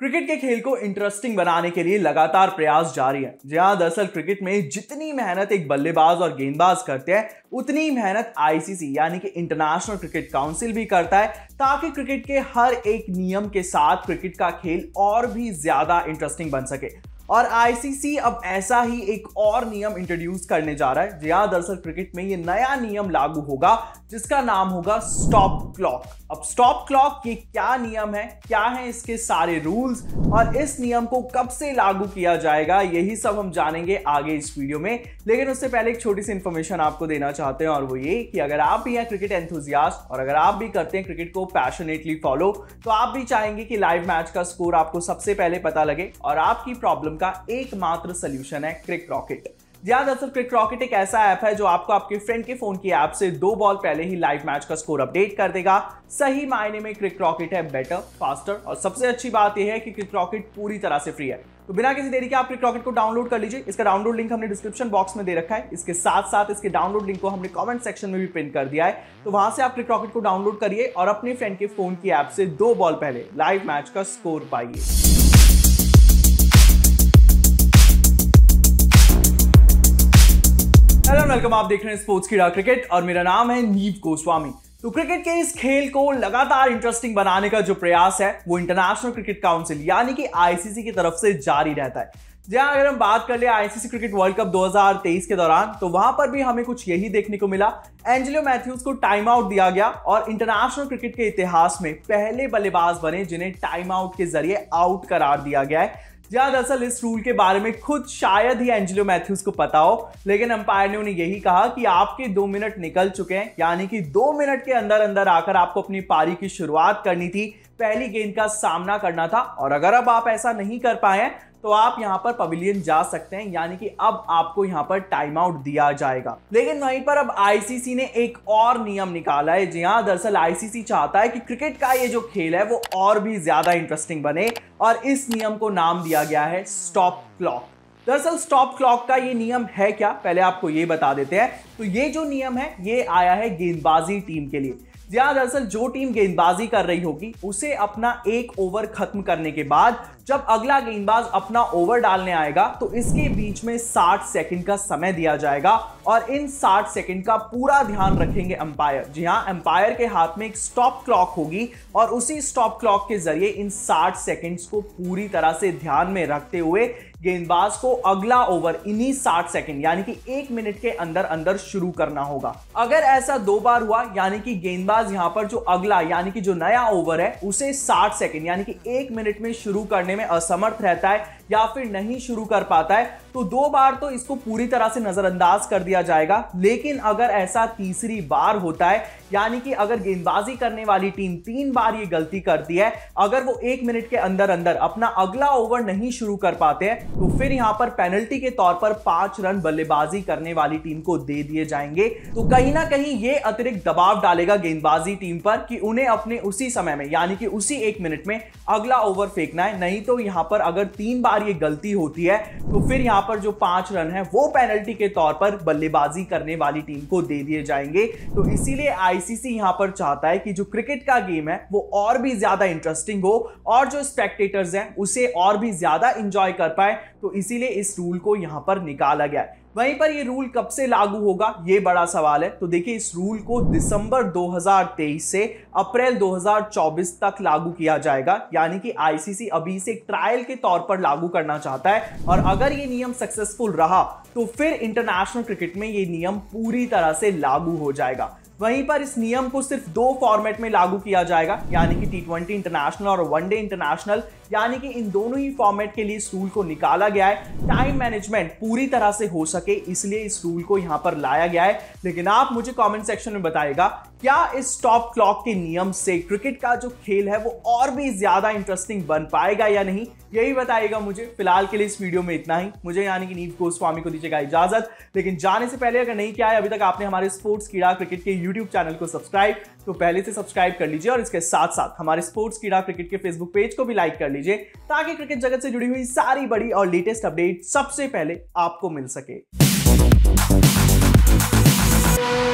Cricket के खेल को इंटरेस्टिंग बनाने के लिए लगातार प्रयास जारी है। जहां दरअसल क्रिकेट में जितनी मेहनत एक बल्लेबाज और गेंदबाज करते हैं, उतनी मेहनत आईसीसी यानी कि इंटरनेशनल क्रिकेट काउंसिल भी करता है, ताकि क्रिकेट के हर एक नियम के साथ क्रिकेट का खेल और भी ज्यादा इंटरेस्टिंग बन सके। और आईसीसी अब ऐसा ही एक और नियम इंट्रोड्यूस करने जा रहा है। जहां दरअसल क्रिकेट में ये नया नियम लागू होगा जिसका नाम होगा स्टॉप क्लॉक। अब स्टॉप क्लॉक ये क्या नियम है, क्या है इसके सारे रूल्स और इस नियम को कब से लागू किया जाएगा, यही सब हम जानेंगे आगे इस वीडियो में। लेकिन उससे पहले एक छोटी सी इंफॉर्मेशन आपको देना चाहते हैं, और वो ये कि अगर आप भी हैं क्रिकेट एंथुसियास्ट और अगर आप भी करते हैं क्रिकेट को पैशनेटली फॉलो, तो आप भी चाहेंगे कि लाइव मैच का स्कोर आपको सबसे पहले पता लगे। और आपकी प्रॉब्लम का एकमात्र सॉल्यूशन है क्रिक रॉकेट। दरअसल क्रिक रॉकेट एक ऐसा ऐप है जो आपको आपके फ्रेंड के फोन की ऐप से 2 बॉल पहले ही लाइव मैच का स्कोर अपडेट कर देगा। सही मायने में क्रिक रॉकेट है बेटर, फास्टर और सबसे अच्छी बात यह है कि क्रिक रॉकेट पूरी तरह से फ्री है। तो बिना किसी देरी के आप क्रिक रॉकेट को डाउनलोड कर लीजिए। इसका डाउनलोड लिंक हमने डिस्क्रिप्शन बॉक्स में दे रखा है। इसके साथ साथ इसके डाउनलोड लिंक को हमने कमेंट सेक्शन में भी पिन कर दिया है, तो वहां से आप क्रिक रॉकेट को डाउनलोड करिए और अपने फ्रेंड के फोन की ऐप से 2 बॉल पहले लाइव मैच का स्कोर पाइए। हेलो वेलकम, आप देख रहे हैं स्पोर्ट्स कीड़ा क्रिकेट और मेरा नाम है नीव गोस्वामी। तो क्रिकेट के इस खेल को लगातार इंटरेस्टिंग बनाने का जो प्रयास है वो इंटरनेशनल क्रिकेट काउंसिल यानी कि आईसीसी की तरफ से जारी रहता है। जहां अगर हम बात कर ले आईसीसी क्रिकेट वर्ल्ड कप 2023 के दौरान, तो वहां पर भी हमें कुछ यही देखने को मिला। एंजेलो मैथ्यूज को टाइम आउट दिया गया और इंटरनेशनल क्रिकेट के इतिहास में पहले बल्लेबाज बने जिन्हें टाइम आउट के जरिए आउट करार दिया गया है। जहां दरअसल इस रूल के बारे में खुद शायद ही एंजेलो मैथ्यूज को पता हो, लेकिन अंपायर ने उन्हें यही कहा कि आपके 2 मिनट निकल चुके हैं, यानी कि 2 मिनट के अंदर अंदर आकर आपको अपनी पारी की शुरुआत करनी थी, पहली गेंद का सामना करना था। और अगर अब आप ऐसा नहीं कर पाए तो आप यहां पर पवेलियन जा सकते हैं, यानी कि अब आपको यहां पर टाइम आउट दिया जाएगा। लेकिन वहीं पर अब आईसीसी ने एक और नियम निकाला है। जहां दरअसल आईसीसी चाहता है कि क्रिकेट का ये जो खेल है वो और भी ज्यादा इंटरेस्टिंग बने, और इस नियम को नाम दिया गया है स्टॉप क्लॉक। दरअसल स्टॉप क्लॉक का ये नियम है क्या, पहले आपको ये बता देते हैं। तो ये जो नियम है ये आया है गेंदबाजी टीम के लिए। जहां दरअसल जो टीम गेंदबाजी कर रही होगी उसे अपना 1 ओवर खत्म करने के बाद जब अगला गेंदबाज अपना ओवर डालने आएगा तो इसके बीच में 60 सेकंड का समय दिया जाएगा, और इन 60 सेकंड का पूरा ध्यान रखेंगे अंपायर। जी हां, अंपायर के हाथ में एक स्टॉप क्लॉक होगी और उसी स्टॉप क्लॉक के जरिए इन 60 सेकंड्स को पूरी तरह से ध्यान में रखते हुए गेंदबाज को अगला ओवर इन्हीं 60 सेकंड यानी कि 1 मिनट के अंदर अंदर शुरू करना होगा। अगर ऐसा 2 बार हुआ, यानी कि गेंदबाज यहां पर जो अगला यानी कि जो नया ओवर है उसे 60 सेकंड यानी कि 1 मिनट में शुरू करने में असमर्थ रहता है या फिर नहीं शुरू कर पाता है, तो 2 बार तो इसको पूरी तरह से नजरअंदाज कर दिया जाएगा। लेकिन अगर ऐसा तीसरी बार होता है, यानी कि अगर गेंदबाजी करने वाली टीम 3 बार ये गलती करती है, अगर वो 1 मिनट के अंदर अंदर अपना अगला ओवर नहीं शुरू कर पाते हैं, तो फिर यहां पर पेनल्टी के तौर पर 5 रन बल्लेबाजी करने वाली टीम को दे दिए जाएंगे। तो कहीं ना कहीं ये अतिरिक्त दबाव डालेगा गेंदबाजी टीम पर कि उन्हें अपने उसी समय में यानी कि उसी 1 मिनट में अगला ओवर फेंकना है। नहीं तो यहां पर अगर 3 बार ये गलती होती है तो फिर यहां पर जो 5 रन है वो पेनल्टी के तौर पर बल्लेबाजी करने वाली टीम को दे दिए जाएंगे। तो इसीलिए आईसीसी यहां पर चाहता है कि जो क्रिकेट का गेम है वो और भी ज्यादा इंटरेस्टिंग हो और जो स्पेक्टेटर्स हैं उसे और भी ज्यादा इंजॉय कर पाए, तो इसीलिए इस रूल को यहां पर निकाला गया है। वहीं पर ये रूल कब से लागू होगा ये बड़ा सवाल है। तो देखिए, इस रूल को दिसंबर 2023 से अप्रैल 2024 तक लागू किया जाएगा, यानी कि आईसीसी अभी से एक ट्रायल के तौर पर लागू करना चाहता है। और अगर ये नियम सक्सेसफुल रहा तो फिर इंटरनेशनल क्रिकेट में ये नियम पूरी तरह से लागू हो जाएगा। वहीं पर इस नियम को सिर्फ 2 फॉर्मेट में लागू किया जाएगा, यानी कि T20 इंटरनेशनल और वनडे इंटरनेशनल, यानी कि इन दोनों ही फॉर्मेट के लिए इस रूल को निकाला गया है। टाइम मैनेजमेंट पूरी तरह से हो सके इसलिए इस रूल को यहां पर लाया गया है। लेकिन आप मुझे कमेंट सेक्शन में बताइएगा, क्या इस स्टॉप क्लॉक के नियम से क्रिकेट का जो खेल है वो और भी ज्यादा इंटरेस्टिंग बन पाएगा या नहीं, यही बताइएगा मुझे। फिलहाल के लिए इस वीडियो में इतना ही। मुझे यानी कि नीव गोस्वामी को दीजिएगा इजाजत। लेकिन जाने से पहले अगर नहीं किया है अभी तक आपने हमारे स्पोर्ट्स कीड़ा क्रिकेट के यूट्यूब चैनल को सब्सक्राइब, तो पहले से सब्सक्राइब कर लीजिए और इसके साथ साथ हमारे स्पोर्ट्स कीड़ा क्रिकेट के फेसबुक पेज को भी लाइक कर लीजिए, ताकि क्रिकेट जगत से जुड़ी हुई सारी बड़ी और लेटेस्ट अपडेट सबसे पहले आपको मिल सके।